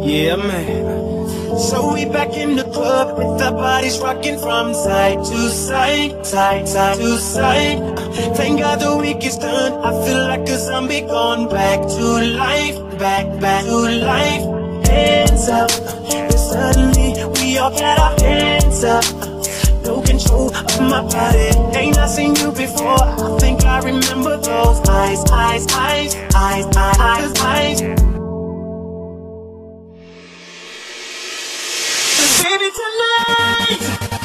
Yeah, man. So we back in the club with our bodies rocking from side to side, side to side. Thank God the week is done. I feel like a zombie gone back to life, back to life. Hands up, and suddenly we all got our hands up. No control of my body. Ain't I seen you before? I think I remember those eyes. Baby, tonight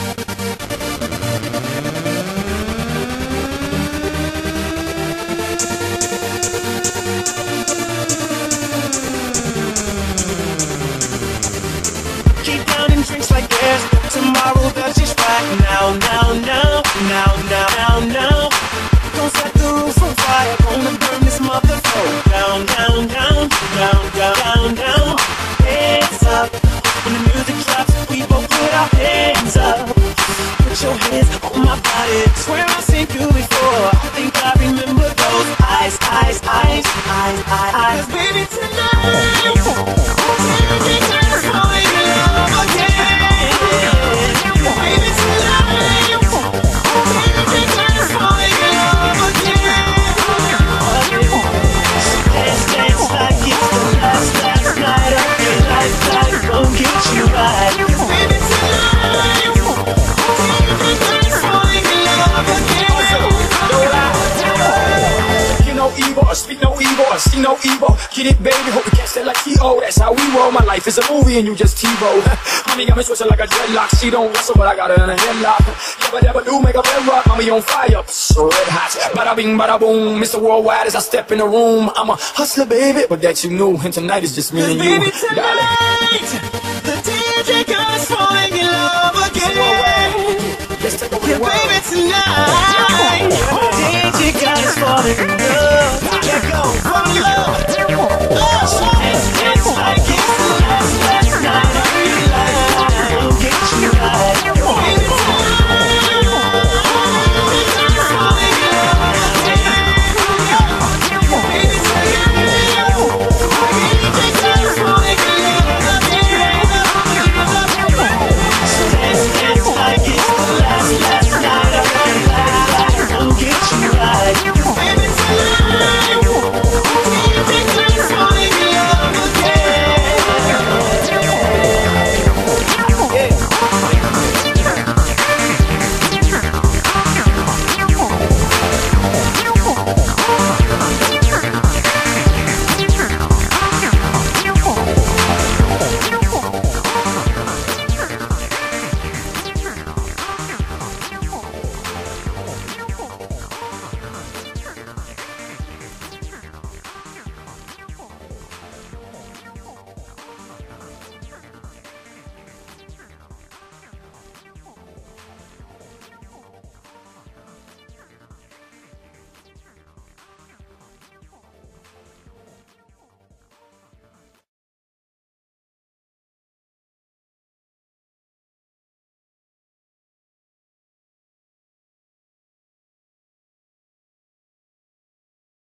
keep counting drinks like there's no tomorrow. That's just right now. Don't set the roof on fire. Gonna burn this motherfucker down. Hands up. When the music drops, we both put our hands up. Put your hands on my body. Swear I've seen you before. I think I remember those eyes. 'Cause baby, tonight, baby, just falling in love again. Baby, tonight, baby, just falling in love again. Dance like it's the last night of your life. Gon' get you right. 'Cause baby, tonight, baby, just falling in love again. You know evil, speak no evil, see no evil. Get it, baby, hope you catch that like T.O. That's how we roll. My life is a movie and you just TiVo. Honey got me switching like a dreadlock. She don't wrestle, but I got her in a headlock. Yabba do make a red rock. Mommy on fire, so red hot. Bada bing, bada boom. Mr. Worldwide as I step in the room. I'm a hustler, baby, but that you knew. And tonight is just me and you. Baby, tonight, the DJ God's falling in love again. Let's take over the Yeah, world. baby, tonight, DJ God's falling in love.